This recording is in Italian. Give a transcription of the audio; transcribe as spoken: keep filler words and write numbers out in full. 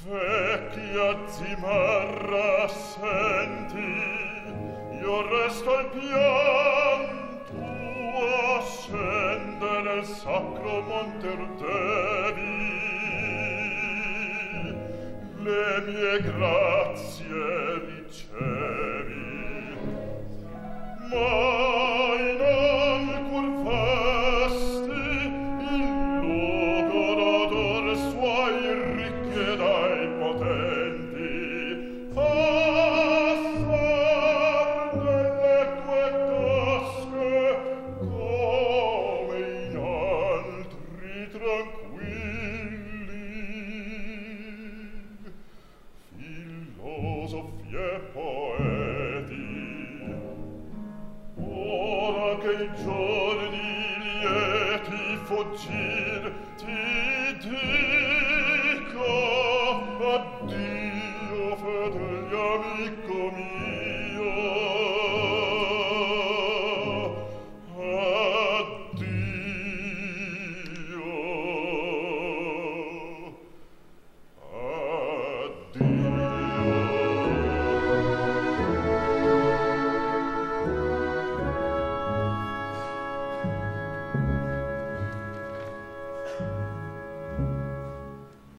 Vecchia zimarra, senti, io resto al pian tuo, scende nel sacro monte devi. Le mie grazie ricevi, ma in alcun festi il luogo d'odor suoi richieda i potenti. Passar nelle tue tasche come in altri tranquilli. Filosofi e poeti, ora che i giorni lieti fuggir, ti dico addio, fedele amico.